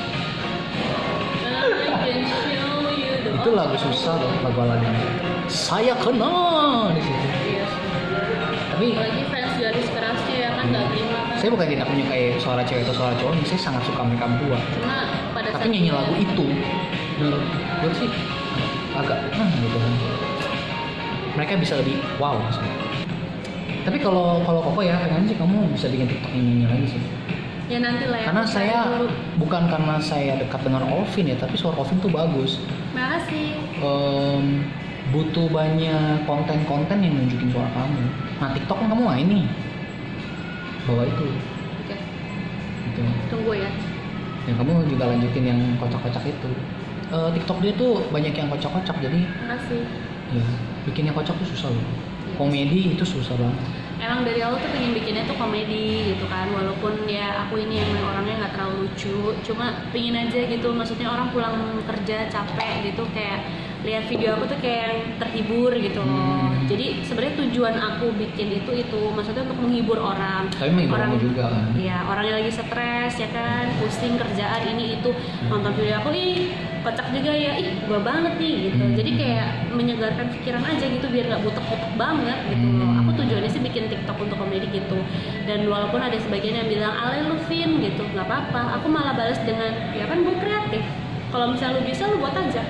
Itu lagu susah loh, lagu lagu. Saya kenal di situ. Iya. Tapi Apalagi fans garis kerasnya ya kan nggak terima kan. saya bukan tidak menyukai suara cewek atau suara cowok, saya sangat suka mereka berdua. Cuma pada Tapi saat nyanyi dia- lagu itu, menurut gue sih agak hmm, gitu kan. Mereka bisa lebih wow maksudnya. Tapi kalau kalau Koko ya, pengen sih kamu bisa bikin TikTok yang nyanyi lagi sih. Ya nanti lah ya. Karena aku cari saya dulu. bukan karena saya dekat dengan Olvin ya, tapi suara Olvin tuh bagus. Makasih. Em, butuh banyak konten-konten yang nunjukin suara kamu. Nah TikTok kan kamu main nih, bawa itu. Oke. Gitu. Tunggu ya. Dan kamu juga lanjutin yang kocak-kocak itu. Eh, TikTok dia tuh banyak yang kocak-kocak, jadi Makasih. ya bikinnya kocak tuh susah loh. Komedi itu susah banget. Emang dari awal tuh pengen bikinnya tuh komedi gitu kan, walaupun ya aku ini yang orangnya nggak terlalu lucu, cuma pengen aja gitu, maksudnya orang pulang kerja capek gitu kayak lihat video aku tuh kayak yang terhibur gitu loh. Hmm. Jadi sebenarnya tujuan aku bikin itu itu maksudnya untuk menghibur orang. Tapi menghibur orang kamu juga kan. Iya, orang yang lagi stres ya kan, pusing kerjaan ini itu, nonton video aku, ih kocak juga ya, ih gua banget nih gitu. Hmm. Jadi kayak menyegarkan pikiran aja gitu biar nggak butek-butek banget gitu loh. Hmm. Aku tujuannya sih bikin TikTok untuk komedi gitu. Dan walaupun ada sebagian yang bilang ale lu Vin gitu, nggak apa-apa. Aku malah balas dengan ya kan gue kreatif. Kalau misalnya lu bisa lu buat aja.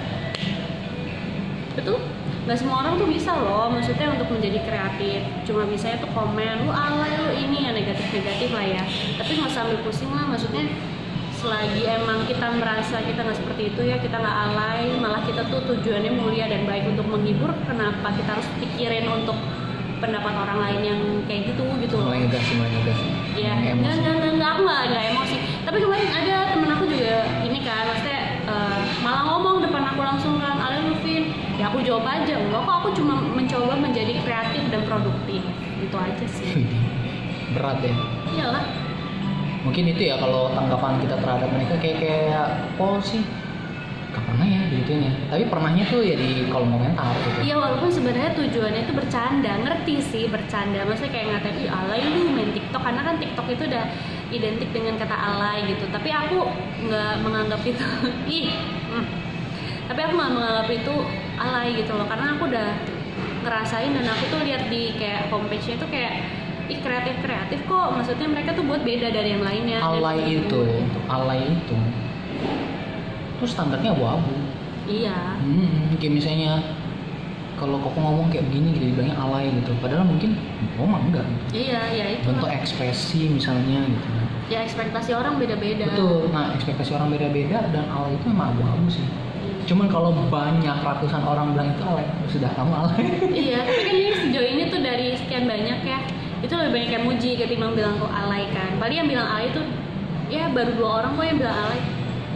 Betul? Nggak semua orang tuh bisa loh, maksudnya untuk menjadi kreatif. Cuma bisanya tuh komen, lu alay lu ini ya negatif-negatif lah ya. Tapi nggak sambil pusing lah, maksudnya selagi emang kita merasa kita nggak seperti itu ya, kita nggak alay, malah kita tuh tujuannya mulia dan baik untuk menghibur, kenapa kita harus pikirin untuk pendapat orang lain yang kayak gitu gitu loh. Mulai ngegas, mulai ngegas. Iya, Mulai enggak, emosi. enggak, enggak, enggak, aku nggak nggak emosi. Tapi kemarin ada temen aku juga ini kan, maksudnya eh, malah ngomong depan aku langsung kan, Ale Luvin, ya aku jawab aja, enggak kok, aku cuma mencoba menjadi kreatif dan produktif, itu aja sih. Berat ya. Iyalah. Mungkin itu ya kalau tanggapan kita terhadap mereka kayak kayak oh sih gak pernah ya digituin ya. Tapi pernahnya tuh ya di kolom komentar gitu. Iya, walaupun sebenarnya tujuannya itu bercanda, ngerti sih bercanda, maksudnya kayak ngatain, ih alay lu main TikTok, karena kan TikTok itu udah identik dengan kata alay gitu. Tapi aku nggak menganggap itu, ih, hmm. tapi aku nggak menganggap itu alay gitu loh, karena aku udah ngerasain dan aku tuh lihat di kayak homepage-nya tuh kayak ih kreatif kreatif kok, maksudnya mereka tuh buat beda dari yang lainnya. Alay Dan- itu, alay itu, terus standarnya abu-abu. Iya. Hmm, kayak misalnya kalau Koko ngomong kayak begini gitu dibilangnya alay gitu. Padahal mungkin oh mah enggak. Iya, ya itu. Bentuk ekspresi misalnya gitu. Ya ekspektasi orang beda-beda. Betul. Nah, ekspektasi orang beda-beda dan alay itu memang abu-abu sih. Cuman kalau banyak ratusan orang bilang itu alay, sudah kamu alay. Iya, tapi kan ini sejauh ini tuh dari sekian banyak ya, itu lebih banyak yang muji ketimbang bilang kok alay kan. Paling yang bilang alay itu ya baru dua orang kok yang bilang alay.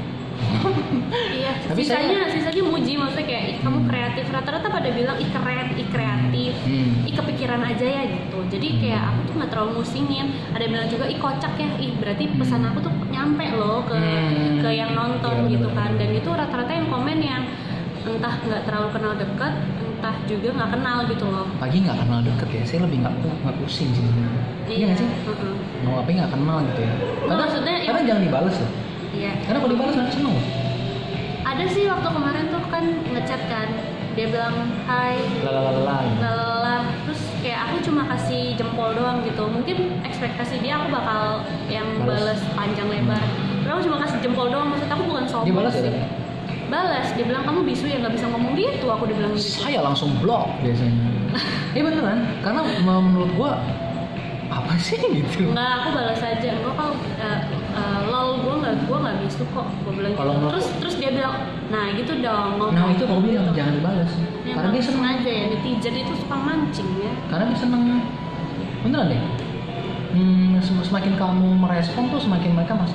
Iya, Tapi sisanya saya- sisanya muji, maksudnya kayak ih kamu kreatif, rata-rata pada bilang ih keren, ih kreatif, Hmm. ih kepikiran aja ya gitu. Jadi kayak aku tuh nggak terlalu musingin. Ada yang bilang juga ih kocak ya, ih berarti pesan aku tuh nyampe loh ke Hmm. ke yang nonton Iya, gitu bener-bener. kan. Dan itu rata-rata yang komen yang entah nggak terlalu kenal dekat, entah juga nggak kenal gitu loh. Pagi nggak kenal deket ya, saya lebih nggak nggak pusing sih sebenarnya. Iya nggak sih? heeh. Mau apa nggak kenal gitu ya? Nggak, maksudnya ya- karena jangan dibales loh. Iya. Karena kalau dibales nanti seneng loh. Ada sih waktu kemarin tuh kan ngechat kan, dia bilang hai, Lalalala. gitu. lelah, terus kayak aku cuma kasih jempol doang gitu. Mungkin ekspektasi dia aku bakal yang Balas. balas panjang lebar. Terus aku cuma kasih jempol doang, maksud aku bukan sombong Dia balas ya? sih. Balas, dia bilang kamu bisu ya nggak bisa ngomong gitu, aku dibilang gitu. Saya langsung blok biasanya. Iya beneran, karena menurut gua apa sih gitu. Enggak, aku balas aja. Gua kalau uh, uh, lol gua nggak gua nggak bisu kok. Gua bilang Kalau gitu. menurut- Terus terus dia bilang, nah gitu dong. ngomong. Nah itu kalau bilang jangan dibalas, Ya, karena dia seneng. aja ya, netizen itu suka mancing ya. Karena dia seneng, beneran deh. Hmm, sem- semakin kamu merespon tuh semakin mereka masuk.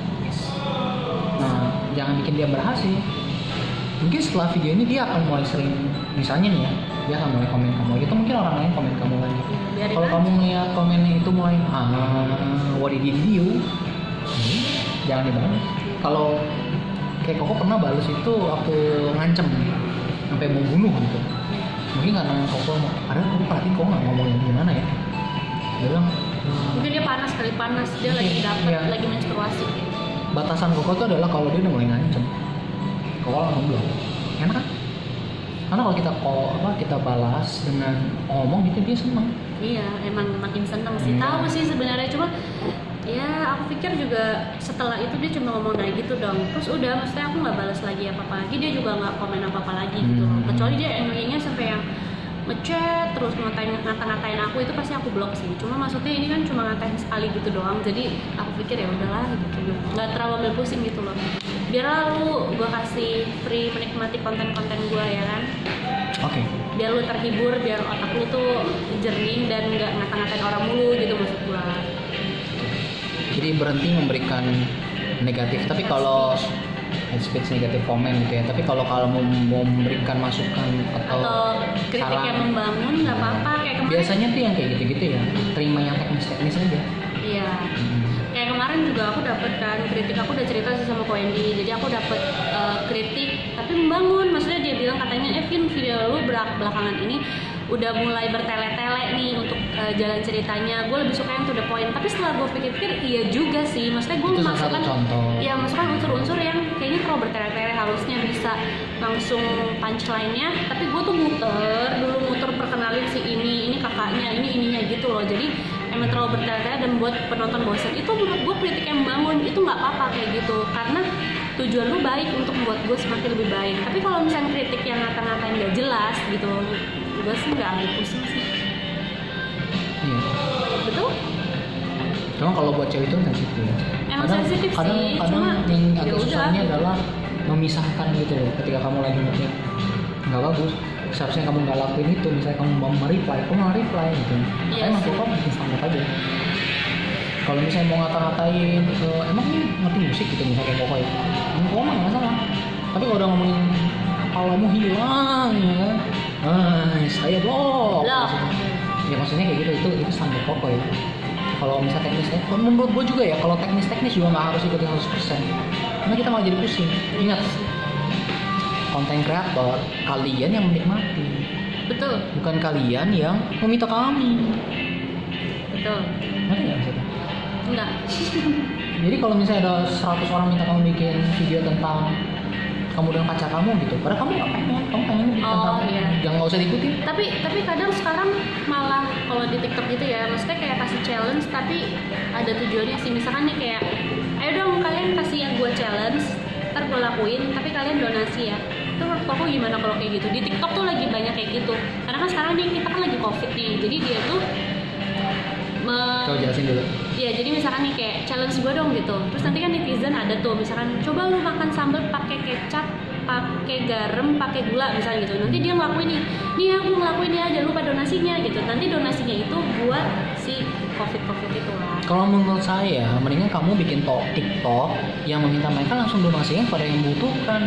Nah, jangan bikin dia berhasil. Mungkin setelah video ini dia akan mulai sering, misalnya nih ya, dia akan mulai komen kamu gitu, mungkin orang lain komen kamu lagi. Ya, biarin Kalau aja. kamu ngeliat komennya itu mulai ah, what did you? Hmm, jangan dibalas. Kalau kayak Koko pernah balas itu waktu ngancem, sampai mau bunuh gitu. Mungkin karena Koko, padahal Koko perhatiin Koko nggak ngomong yang gimana ya. Dia bilang, "Hmm, Mungkin dia panas kali panas, dia Mungkin, lagi dapat, iya. lagi menstruasi. batasan Koko itu adalah kalau dia udah mulai ngancem, Koko langsung blok. Enak kan? Karena kalau kita ko, apa kita balas dengan ngomong gitu dia seneng. Iya, emang makin seneng sih. Iya. Tahu sih sebenarnya, cuma ya aku pikir juga setelah itu dia cuma ngomong kayak gitu dong. Terus udah, maksudnya aku nggak balas lagi apa-apa lagi, dia juga nggak komen apa-apa lagi gitu. Hmm. Kecuali dia annoyingnya sampai yang ngechat terus ngatain ngata-ngatain aku, itu pasti aku blok sih. Cuma maksudnya ini kan cuma ngatain sekali gitu doang, jadi aku pikir ya udahlah gitu, nggak terlalu ambil pusing gitu loh. Biar lu gue kasih free menikmati konten-konten gue ya kan, Oke. biar lu terhibur, biar otak lu tuh jernih dan nggak ngata-ngatain orang mulu gitu maksud gue. Jadi berhenti memberikan negatif. Tapi kalau hate speech, negatif komen gitu ya. Tapi kalau kalau mau, mau memberikan masukan atau, Atau kritik saran, yang membangun nggak apa-apa, kayak kemarin. biasanya tuh yang kayak gitu-gitu ya. Terima yang teknis-teknis aja. Iya. Hmm. Kayak kemarin juga aku dapet kan kritik, aku udah cerita sih sama Ko Wendy. Jadi aku dapet uh, kritik tapi membangun. Maksudnya dia bilang katanya, Evin video lu belak- belakangan ini udah mulai bertele-tele nih untuk uh, jalan ceritanya. Gue lebih suka yang to the point. Tapi setelah gue pikir-pikir iya juga sih. Maksudnya gue Itu salah satu memasukkan, contoh. ya masukkan unsur-unsur yang kayaknya terlalu bertele-tele, harusnya bisa langsung punchline-nya. Tapi gue tuh muter dulu, muter perkenalin si ini, ini kakaknya, ini ininya gitu loh. Jadi emang terlalu bertele-tele dan buat penonton bosan. Itu menurut gue kritik yang membangun, itu nggak apa-apa kayak gitu, karena tujuan lu baik untuk membuat gue semakin lebih baik. Tapi kalau misalnya kritik yang ngata-ngatain gak jelas gitu, gue sih nggak ambil pusing sih. Iya. Betul? Cuma kalau buat cewek itu sensitif. Emang kadang, sensitif sih, kadang, kadang cuma yang ya agak udah. susahnya adalah memisahkan gitu loh. Ketika kamu lagi ngetik nggak bagus, seharusnya kamu nggak lakuin itu. Misalnya kamu mau mereply, kamu nggak reply gitu. Iya Tapi emang sih. kok bikin standar aja. Kalau misalnya mau ngata-ngatain, eh, emang ini ngerti musik gitu misalnya kayak Koko ya. Emang Koko mah nggak masalah. Tapi kalau udah ngomongin kepalamu hilang ya kan, ah saya blok. Blok. Ya maksudnya kayak gitu, itu itu standar Koko ya. Kalau misalnya teknis, teknis menurut gue juga ya, kalau teknis-teknis juga nggak harus ikutin seratus persen. Karena kita malah jadi pusing. Ingat, konten kreator kalian yang menikmati, Betul, bukan kalian yang meminta kami. betul. Ngerti nggak maksudnya? Enggak. Jadi kalau misalnya ada seratus orang minta kamu bikin video tentang kamu dengan pacar kamu gitu, padahal kamu nggak pengen, kamu pengen bikin Oh, tentang iya. yang nggak usah diikutin. tapi tapi kadang sekarang malah kalau di TikTok gitu ya, maksudnya kayak kasih challenge tapi ada tujuannya sih. Misalkan nih kayak, ayo dong kalian kasih yang gue challenge, ntar gue lakuin tapi kalian donasi ya. Itu menurut aku gimana kalau kayak gitu? Di TikTok tuh lagi banyak kayak gitu, karena kan sekarang nih kita kan lagi covid nih, jadi dia tuh me- Coba jelasin dulu. Iya, jadi misalkan nih kayak challenge gue dong gitu. Terus nanti kan netizen ada tuh, misalkan coba lu makan sambal pakai kecap, pakai garam, pakai gula misalnya gitu. Nanti dia ngelakuin nih, nih aku ngelakuin ya, jangan lupa donasinya gitu. Nanti donasinya itu buat si covid-covid itu lah. Kalau menurut saya, mendingan kamu bikin to- TikTok yang meminta mereka langsung donasinya pada yang membutuhkan.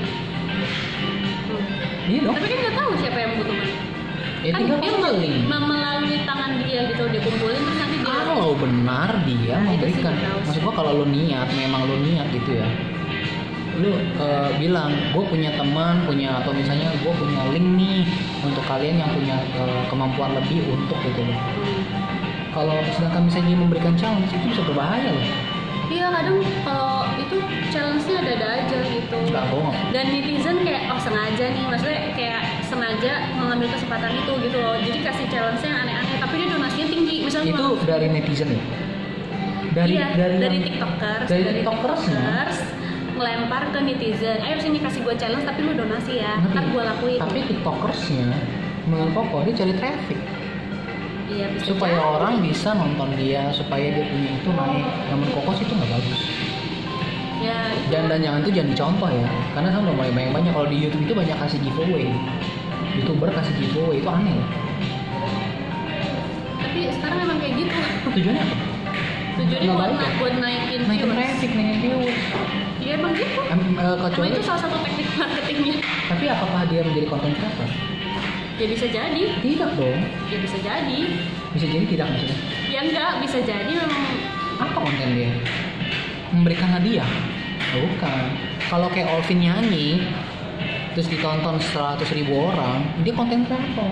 Hmm. Iya dong. Tapi kan nggak tahu siapa yang membutuhkan. Ya Kan tinggal dia kamu mel- link. mel- melalui tangan dia gitu, dia kumpulin terus nanti dia. Kalau benar dia Nah, itu memberikan, sih nggak tahu. maksud gua kalau lu niat, memang lu niat gitu ya, lu eh, bilang gue punya teman punya atau misalnya gue punya link nih untuk kalian yang punya eh, kemampuan lebih untuk gitu loh. Hmm. Kalau sedangkan misalnya dia memberikan challenge itu bisa berbahaya loh. Iya, kadang kalau itu challenge-nya ada-ada aja gitu. Nggak bohong. Dan netizen kayak oh sengaja nih, maksudnya kayak sengaja mengambil kesempatan itu gitu loh. Jadi kasih challenge yang aneh-aneh tapi dia donasinya tinggi misalnya. Itu cuma- dari netizen ya? Dari iya, dari, dari, yang- tiktokers, dari tiktokersnya. tiktokers melempar ke netizen, ayo sini kasih gue challenge tapi lu donasi ya, Ngerti? ntar gue lakuin. Tapi tiktokersnya menurut Koko dia cari traffic Iya, bisa supaya jadi. orang bisa nonton dia, supaya dia punya itu naik. Yang menurut Koko sih itu nggak bagus. Ya, itu. Dan dan jangan tuh jangan dicontoh ya, karena kan udah mulai banyak banyak kalau di YouTube itu banyak kasih giveaway, youtuber kasih giveaway itu aneh loh. Tapi sekarang emang kayak gitu. Tujuannya apa? Tujuannya Nggak buat, baik ya? buat naikin Naikin viewers. traffic, naikin viewers. Iya emang gitu. Em, eh, Emang kecuali itu salah satu teknik marketingnya. tapi apakah dia menjadi content creator? Ya bisa jadi. Tidak dong. Ya bisa jadi. Bisa jadi tidak maksudnya. Ya enggak, bisa jadi memang. Apa konten dia? Memberikan hadiah? Bukan. Kalau kayak Olvin nyanyi terus ditonton seratus ribu orang, dia konten creator.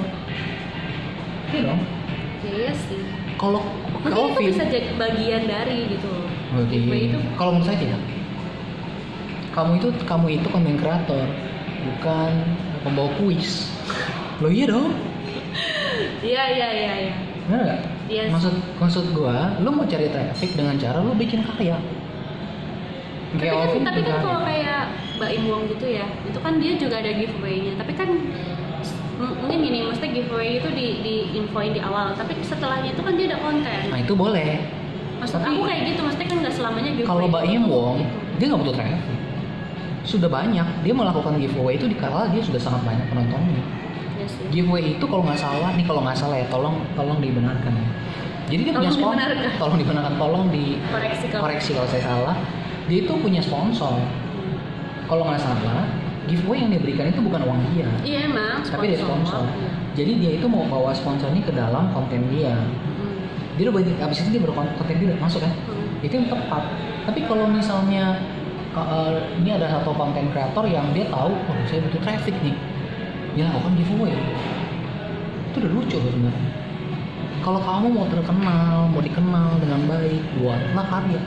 Iya dong. Ya, iya sih. Kalau Mungkin itu Olvin, bisa jadi bagian dari gitu. Berarti, Giveaway itu. kalau menurut saya tidak. Kamu itu kamu itu konten kreator, bukan pembawa kuis. Loh iya dong. Iya iya iya iya. Benar nggak? Iya sih. Maksud maksud gua, lu mau cari traffic dengan cara lu bikin karya. Tapi Kayak kan, Olvin tapi bikin kan karya. kalau kayak Mbak Im Wong gitu ya, itu kan dia juga ada giveaway-nya. Tapi kan m- mungkin gini, mesti giveaway itu di di infoin di awal. Tapi setelahnya itu kan dia ada konten. Nah itu boleh. Maksud tapi- aku kayak gitu, maksudnya kan nggak selamanya giveaway. Kalau Mbak itu Im Wong, gitu. dia nggak butuh traffic. Sudah banyak, dia melakukan giveaway itu di kala dia sudah sangat banyak penontonnya. Ya sih. Giveaway itu kalau nggak salah, nih kalau nggak salah ya, tolong tolong dibenarkan ya. Jadi dia punya Tolong sponsor, dibenarkan. tolong dibenarkan, tolong di Koreksi kalau. koreksi kalau saya salah. Dia itu punya sponsor. Kalau nggak salah, giveaway yang diberikan itu bukan uang dia, Iya emang. tapi dia sponsor. Iya. Jadi dia itu mau bawa sponsor ini ke dalam konten dia. Hmm. Dia udah banyak, abis itu dia berkonten dia udah masuk kan? Hmm. Itu yang tepat. Tapi kalau misalnya uh, ini ada satu konten kreator yang dia tahu, oh saya butuh traffic nih, dia lakukan giveaway. Itu udah lucu loh sebenarnya. Kalau kamu mau terkenal, mau dikenal dengan baik, buatlah karya.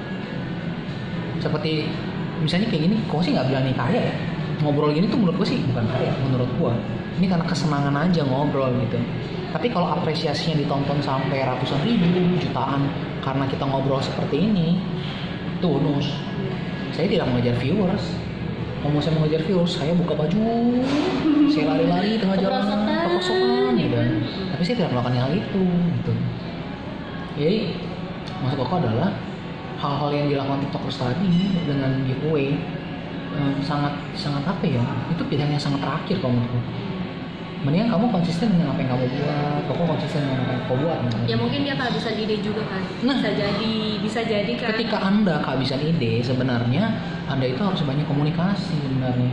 Seperti misalnya kayak gini, kok sih nggak bilang nih karya ya? Ngobrol gini tuh menurut gue sih bukan karya, menurut gue. Ini karena kesenangan aja ngobrol gitu. Tapi kalau apresiasinya ditonton sampai ratusan ribu, jutaan, karena kita ngobrol seperti ini, itu bonus. Saya tidak mengejar viewers. Kalau mau saya mengejar viewers, saya buka baju, saya lari-lari tengah jalan, Keprosotan, keprosokan, gitu. gitu. Tapi saya tidak melakukan hal itu, gitu. Jadi maksud aku adalah hal-hal yang dilakukan tiktokers tadi dengan giveaway eh, sangat sangat apa ya? Itu pilihan yang sangat terakhir kalau menurutku. Mendingan kamu konsisten dengan apa yang kamu buat, kamu konsisten dengan apa yang kamu buat. Ya mungkin dia kehabisan ide juga kan. Nah. Bisa jadi, bisa jadi kan. Ketika Anda kehabisan ide, sebenarnya Anda itu harus banyak komunikasi sebenarnya.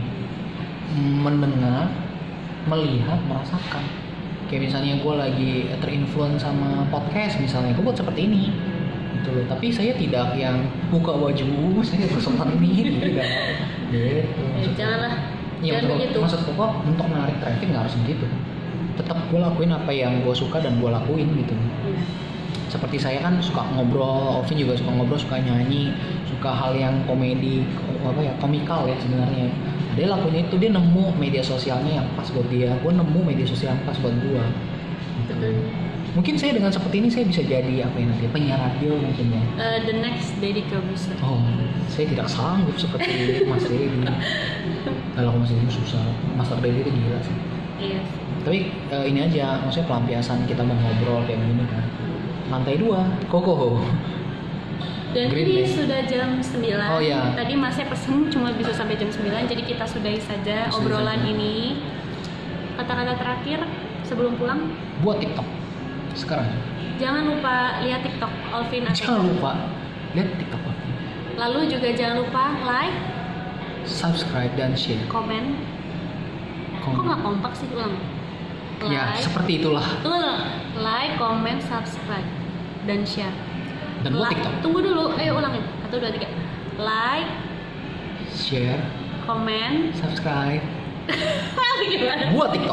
Mendengar, melihat, merasakan. Kayak misalnya gue lagi terinfluence sama podcast misalnya, gue buat seperti ini. Gitu loh. Tapi saya tidak yang buka baju, saya bersopan nih, gitu kan. Gitu. Eh, janganlah. Ya, Jangan maksud, begitu. maksud gue untuk menarik traffic nggak harus begitu. Tetap gue lakuin apa yang gue suka dan gue lakuin gitu. Iya. Seperti saya kan suka ngobrol, Alvin juga suka ngobrol, suka nyanyi, suka hal yang komedi, apa ya, komikal ya sebenarnya. Dia lakuin itu, dia nemu media sosialnya yang pas buat dia, gue nemu media sosial yang pas buat gue. Gitu. Betul. Mungkin saya dengan seperti ini saya bisa jadi apa ya nanti, penyiar radio mungkin ya. Eh, the next Deddy Corbuzier. Oh, saya tidak sanggup seperti Mas Deddy. Kalau Mas Deddy susah, Mas Deddy itu gila sih. Iya. Tapi eh, ini aja, maksudnya pelampiasan kita mau ngobrol kayak gini kan. Lantai dua, Koko. Dan Green ini Day. sudah jam sembilan. Oh, iya. Tadi masnya pesen cuma bisa sampai jam sembilan, jadi kita sudahi saja Sudahi obrolan saja. ini. Kata-kata terakhir sebelum pulang, Buat TikTok sekarang. jangan lupa lihat TikTok Alvin Ateka. Jangan lupa lihat TikTok aku. Lalu juga jangan lupa like, Subscribe dan share. komen. Kok Komen. nggak kompak sih, ulang? Ya, Like, seperti itulah. tunggu dulu. Like, comment, subscribe, dan share. Dan buat Like- TikTok. Tunggu dulu, ayo ulangin. Satu, dua, tiga. Like, Share, comment, subscribe. gimana? Buat TikTok.